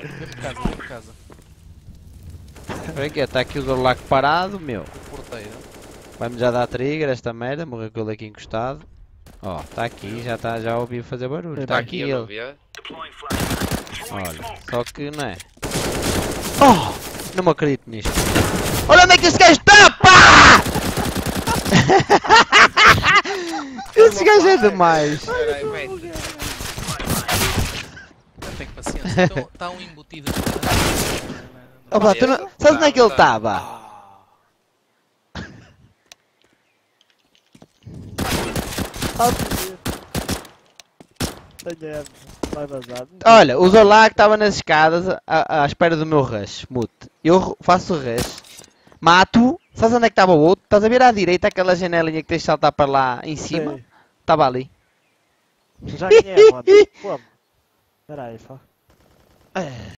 Vem por casa, vem por casa. Olha aqui, está aqui o Zorlac parado, meu. O porteiro. Vai-me já dar trigger esta merda, morreu com ele aqui encostado. Ó, está aqui, já ouvi fazer barulho. Está aqui eu não ele. via. Olha, só que não é. Oh! Não me acredito nisto. Olha onde é que este gajo está, pá! Esse gajo é demais. Espera aí, mete. Não tenho paciência. Está um embutido. Opa, tu não... Sabes onde é que ele estava? Tenho vai vazar. Olha, o Zorlac estava nas escadas à espera do meu rush. Mute. Eu faço o rush. Mato. Sabes onde é que estava o outro? Estás a ver à direita aquela janelinha que tens de saltar para lá em cima? Sei. Estava ali. Já ganhei a ronda. Como? Espera aí, só.